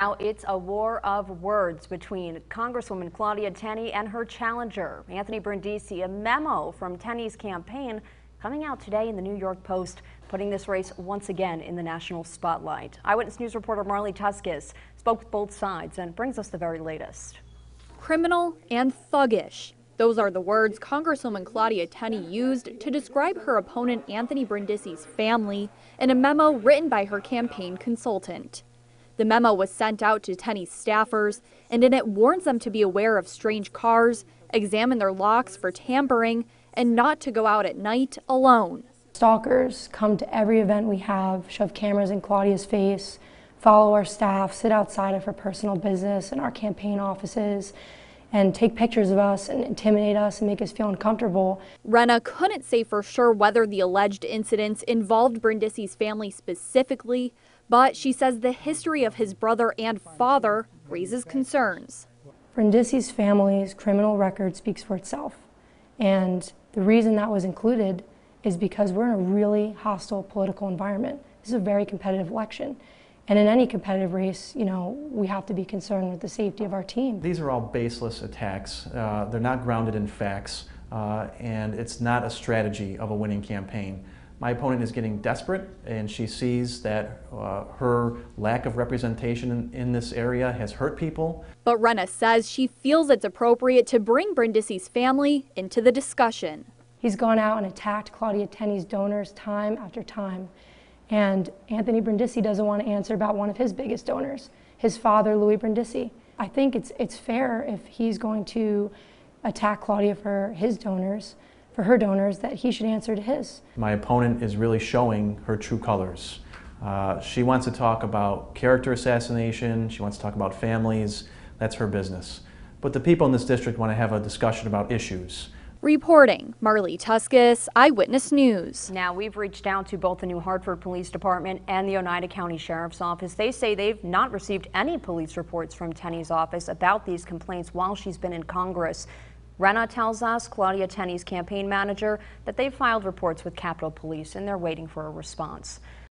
Now it's a war of words between Congresswoman Claudia Tenney and her challenger, Anthony Brindisi. A memo from Tenney's campaign coming out today in the New York Post, putting this race once again in the national spotlight. Eyewitness News reporter Marley Tuskus spoke with both sides and brings us the very latest. Criminal and thuggish. Those are the words Congresswoman Claudia Tenney used to describe her opponent Anthony Brindisi's family in a memo written by her campaign consultant. The memo was sent out to Tenney's staffers, and in it warns them to be aware of strange cars, examine their locks for tampering, and not to go out at night alone. Stalkers come to every event we have, shove cameras in Claudia's face, follow our staff, sit outside of her personal business and our campaign offices, and take pictures of us and intimidate us and make us feel uncomfortable. Renna couldn't say for sure whether the alleged incidents involved Brindisi's family specifically, but she says the history of his brother and father raises concerns. Brindisi's family's criminal record speaks for itself, and the reason that was included is because we're in a really hostile political environment. This is a very competitive election. And in any competitive race, we have to be concerned with the safety of our team. These are all baseless attacks. They're not grounded in facts, and it's not a strategy of a winning campaign. My opponent is getting desperate, and she sees that her lack of representation in this area has hurt people. But Renna says she feels it's appropriate to bring Brindisi's family into the discussion. He's gone out and attacked Claudia Tenney's donors time after time. And Anthony Brindisi doesn't want to answer about one of his biggest donors, his father, Louis Brindisi. I think it's fair if he's going to attack Claudia for his donors, for her donors, that he should answer to his. My opponent is really showing her true colors. She wants to talk about character assassination, she wants to talk about families, that's her business. But the people in this district want to have a discussion about issues. Reporting, Marley Tuskus, Eyewitness News. Now, we've reached out to both the New Hartford Police Department and the Oneida County Sheriff's Office. They say they've not received any police reports from Tenney's office about these complaints while she's been in Congress. Renna tells us, Claudia Tenney's campaign manager, that they've filed reports with Capitol Police and they're waiting for a response.